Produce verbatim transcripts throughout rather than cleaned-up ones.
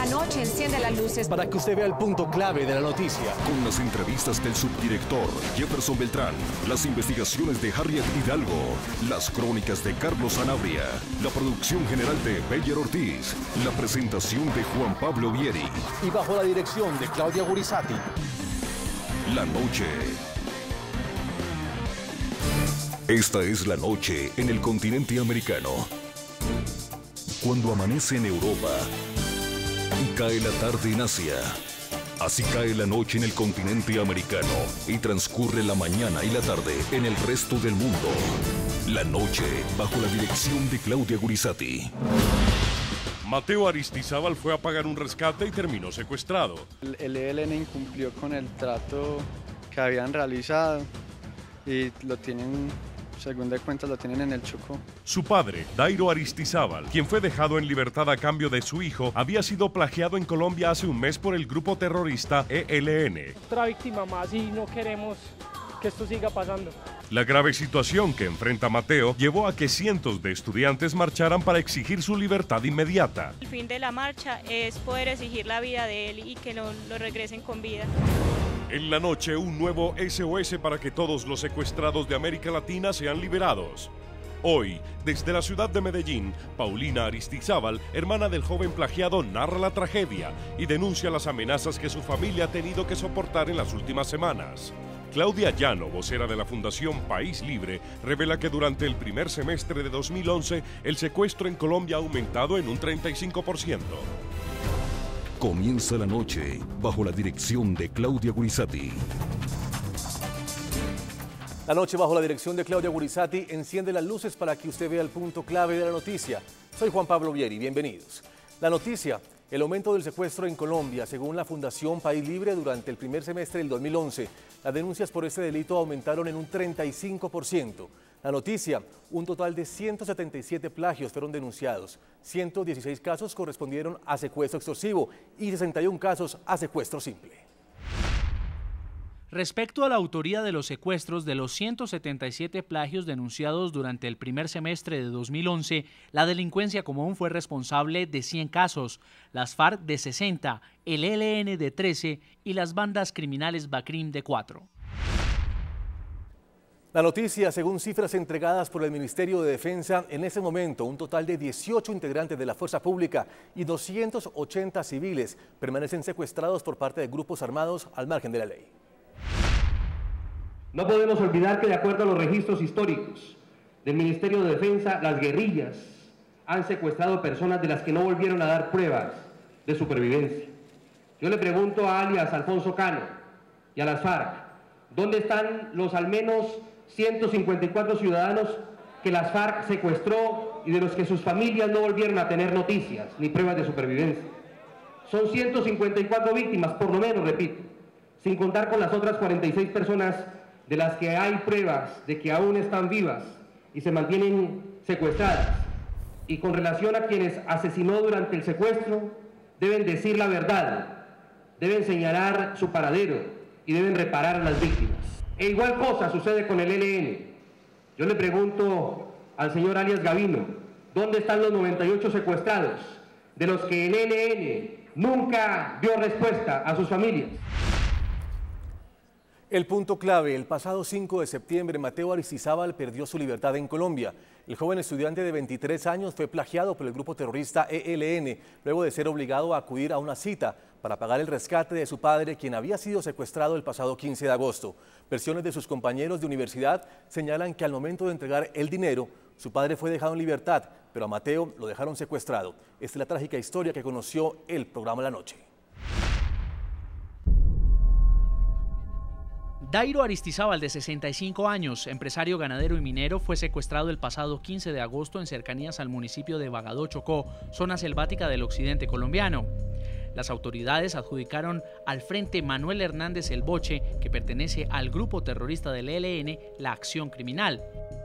La noche enciende las luces para que usted vea el punto clave de la noticia. Con las entrevistas del subdirector Jefferson Beltrán, las investigaciones de Harriet Hidalgo, las crónicas de Carlos Sanabria, la producción general de Beyer Ortiz, la presentación de Juan Pablo Vieri. Y bajo la dirección de Claudia Gurizati. La noche. Esta es la noche en el continente americano. Cuando amanece en Europa y cae la tarde en Asia. Así cae la noche en el continente americano y transcurre la mañana y la tarde en el resto del mundo. La noche bajo la dirección de Claudia Gurizati. Mateo Aristizábal fue a pagar un rescate y terminó secuestrado. El E L N incumplió con el trato que habían realizado y lo tienen, según de cuentas, lo tienen en el Chocó. Su padre, Dairo Aristizábal, quien fue dejado en libertad a cambio de su hijo, había sido plagiado en Colombia hace un mes por el grupo terrorista E L N. Otra víctima más y no queremos que esto siga pasando. La grave situación que enfrenta Mateo llevó a que cientos de estudiantes marcharan para exigir su libertad inmediata. El fin de la marcha es poder exigir la vida de él y que lo, lo regresen con vida. En la noche, un nuevo S O S para que todos los secuestrados de América Latina sean liberados. Hoy, desde la ciudad de Medellín, Paulina Aristizábal, hermana del joven plagiado, narra la tragedia y denuncia las amenazas que su familia ha tenido que soportar en las últimas semanas. Claudia Llano, vocera de la Fundación País Libre, revela que durante el primer semestre de dos mil once, el secuestro en Colombia ha aumentado en un treinta y cinco por ciento. Comienza la noche bajo la dirección de Claudia Gurizati. La noche bajo la dirección de Claudia Gurizati enciende las luces para que usted vea el punto clave de la noticia. Soy Juan Pablo Vieri, bienvenidos. La noticia, el aumento del secuestro en Colombia, según la Fundación País Libre, durante el primer semestre del dos mil once, las denuncias por este delito aumentaron en un treinta y cinco por ciento. La noticia, un total de ciento setenta y siete plagios fueron denunciados, ciento dieciséis casos correspondieron a secuestro extorsivo y sesenta y uno casos a secuestro simple. Respecto a la autoría de los secuestros de los ciento setenta y siete plagios denunciados durante el primer semestre de dos mil once, la delincuencia común fue responsable de cien casos, las FARC de sesenta, el E L N de trece y las bandas criminales Bacrim de cuatro. La noticia, según cifras entregadas por el Ministerio de Defensa, en ese momento un total de dieciocho integrantes de la Fuerza Pública y doscientos ochenta civiles permanecen secuestrados por parte de grupos armados al margen de la ley. No podemos olvidar que, de acuerdo a los registros históricos del Ministerio de Defensa, las guerrillas han secuestrado personas de las que no volvieron a dar pruebas de supervivencia. Yo le pregunto a alias Alfonso Cano y a las FARC, ¿dónde están los al menos ciento cincuenta y cuatro ciudadanos que las FARC secuestró y de los que sus familias no volvieron a tener noticias ni pruebas de supervivencia? Son ciento cincuenta y cuatro víctimas, por lo menos, repito, sin contar con las otras cuarenta y seis personas de las que hay pruebas de que aún están vivas y se mantienen secuestradas. Y con relación a quienes asesinó durante el secuestro, deben decir la verdad, deben señalar su paradero y deben reparar a las víctimas. E igual cosa sucede con el E L N. Yo le pregunto al señor alias Gavino, ¿dónde están los noventa y ocho secuestrados de los que el E L N nunca dio respuesta a sus familias? El punto clave, el pasado cinco de septiembre, Mateo Aristizábal perdió su libertad en Colombia. El joven estudiante de veintitrés años fue plagiado por el grupo terrorista E L N, luego de ser obligado a acudir a una cita para pagar el rescate de su padre, quien había sido secuestrado el pasado quince de agosto. Versiones de sus compañeros de universidad señalan que al momento de entregar el dinero, su padre fue dejado en libertad, pero a Mateo lo dejaron secuestrado. Esta es la trágica historia que conoció el programa La Noche. Dairo Aristizábal, de sesenta y cinco años, empresario ganadero y minero, fue secuestrado el pasado quince de agosto en cercanías al municipio de Bagadó, Chocó, zona selvática del occidente colombiano. Las autoridades adjudicaron al Frente Manuel Hernández El Boche, que pertenece al grupo terrorista del E L N, la acción criminal.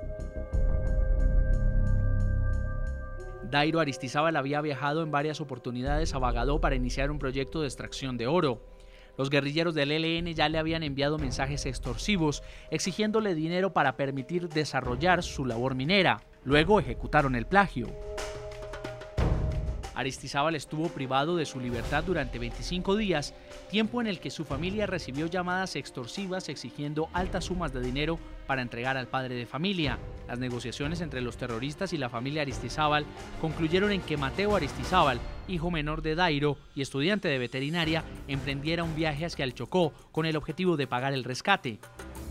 Dairo Aristizábal había viajado en varias oportunidades a Bagadó para iniciar un proyecto de extracción de oro. Los guerrilleros del E L N ya le habían enviado mensajes extorsivos exigiéndole dinero para permitir desarrollar su labor minera. Luego ejecutaron el plagio. Aristizábal estuvo privado de su libertad durante veinticinco días, tiempo en el que su familia recibió llamadas extorsivas exigiendo altas sumas de dinero para entregar al padre de familia. Las negociaciones entre los terroristas y la familia Aristizábal concluyeron en que Mateo Aristizábal, hijo menor de Dairo y estudiante de veterinaria, emprendiera un viaje hacia el Chocó con el objetivo de pagar el rescate.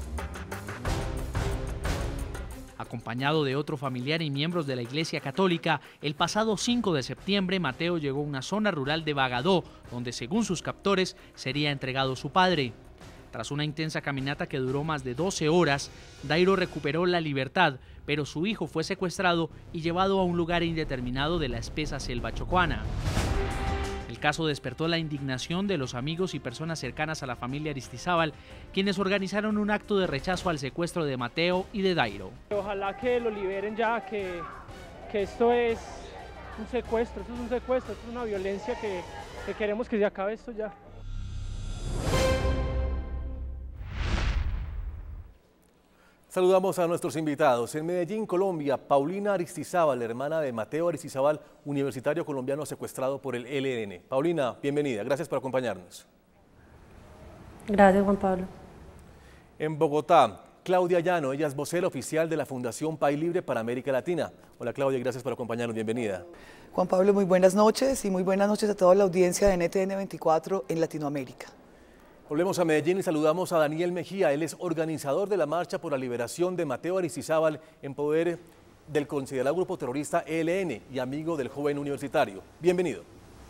Acompañado de otro familiar y miembros de la Iglesia Católica, el pasado cinco de septiembre Mateo llegó a una zona rural de Bagadó, donde según sus captores sería entregado su padre. Tras una intensa caminata que duró más de doce horas, Dairo recuperó la libertad, pero su hijo fue secuestrado y llevado a un lugar indeterminado de la espesa selva chocuana. El caso despertó la indignación de los amigos y personas cercanas a la familia Aristizábal, quienes organizaron un acto de rechazo al secuestro de Mateo y de Dairo. Ojalá que lo liberen ya, que, que esto es un secuestro, esto es un secuestro, esto es una violencia que, que queremos que se acabe esto ya. Saludamos a nuestros invitados. En Medellín, Colombia, Paulina Aristizábal, hermana de Mateo Aristizábal, universitario colombiano secuestrado por el E L N. Paulina, bienvenida. Gracias por acompañarnos. Gracias, Juan Pablo. En Bogotá, Claudia Llano, ella es vocera oficial de la Fundación País Libre para América Latina. Hola Claudia, gracias por acompañarnos. Bienvenida. Juan Pablo, muy buenas noches y muy buenas noches a toda la audiencia de N T N veinticuatro en Latinoamérica. Volvemos a Medellín y saludamos a Daniel Mejía. Él es organizador de la marcha por la liberación de Mateo Aristizábal en poder del considerado grupo terrorista E L N y amigo del joven universitario. Bienvenido.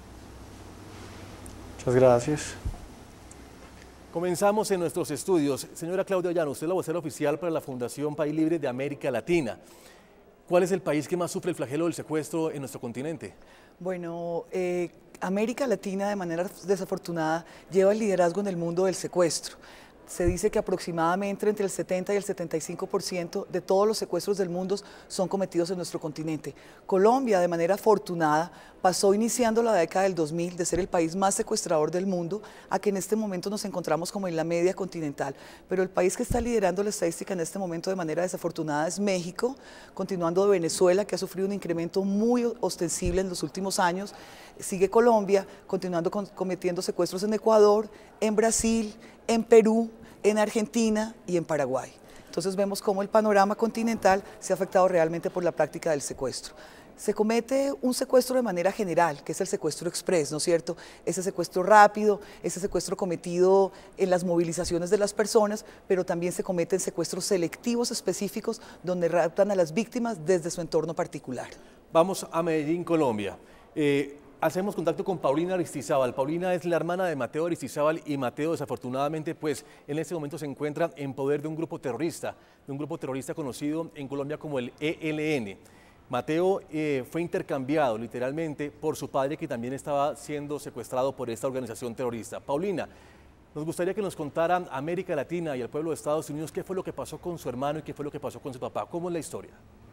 Muchas gracias. Comenzamos en nuestros estudios. Señora Claudia Llano, usted es la vocera oficial para la Fundación País Libre de América Latina. ¿Cuál es el país que más sufre el flagelo del secuestro en nuestro continente? Bueno, eh, América Latina, de manera desafortunada, lleva el liderazgo en el mundo del secuestro. Se dice que aproximadamente entre el setenta y el setenta y cinco por ciento de todos los secuestros del mundo son cometidos en nuestro continente. Colombia, de manera afortunada, pasó iniciando la década del dos mil de ser el país más secuestrador del mundo a que en este momento nos encontramos como en la media continental. Pero el país que está liderando la estadística en este momento de manera desafortunada es México, continuando de Venezuela, que ha sufrido un incremento muy ostensible en los últimos años. Sigue Colombia, continuando con, cometiendo secuestros en Ecuador, en Brasil, en Perú, en Argentina y en Paraguay. Entonces vemos cómo el panorama continental se ha afectado realmente por la práctica del secuestro. Se comete un secuestro de manera general, que es el secuestro express, ¿no es cierto? Ese secuestro rápido, ese secuestro cometido en las movilizaciones de las personas, pero también se cometen secuestros selectivos específicos donde raptan a las víctimas desde su entorno particular. Vamos a Medellín, Colombia. Eh, Hacemos contacto con Paulina Aristizábal. Paulina es la hermana de Mateo Aristizábal y Mateo desafortunadamente pues en este momento se encuentra en poder de un grupo terrorista, de un grupo terrorista conocido en Colombia como el E L N. Mateo eh, fue intercambiado literalmente por su padre, que también estaba siendo secuestrado por esta organización terrorista. Paulina, nos gustaría que nos contara a América Latina y al pueblo de Estados Unidos qué fue lo que pasó con su hermano y qué fue lo que pasó con su papá. ¿Cómo es la historia?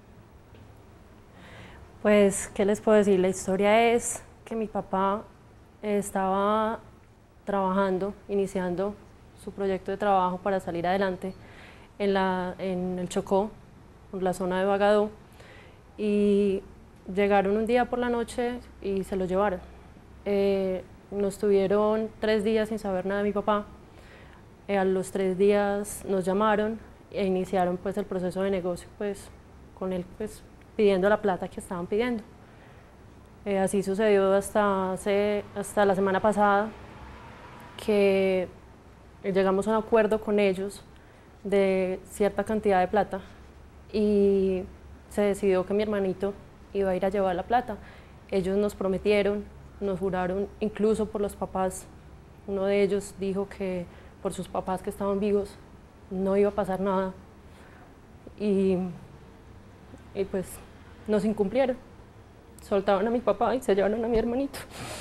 Pues, ¿qué les puedo decir? La historia es que mi papá estaba trabajando, iniciando su proyecto de trabajo para salir adelante en, la, en el Chocó, en la zona de Bagadó, y llegaron un día por la noche y se lo llevaron. Eh, nos tuvieron tres días sin saber nada de mi papá. Eh, a los tres días nos llamaron e iniciaron pues el proceso de negocio pues, con él pues, pidiendo la plata que estaban pidiendo. Eh, así sucedió hasta, hace, hasta la semana pasada, que llegamos a un acuerdo con ellos de cierta cantidad de plata y se decidió que mi hermanito iba a ir a llevar la plata. Ellos nos prometieron, nos juraron, incluso por los papás. Uno de ellos dijo que por sus papás que estaban vivos no iba a pasar nada y, y pues nos incumplieron. Soltaron a mi papá y se llevaron a mi hermanito.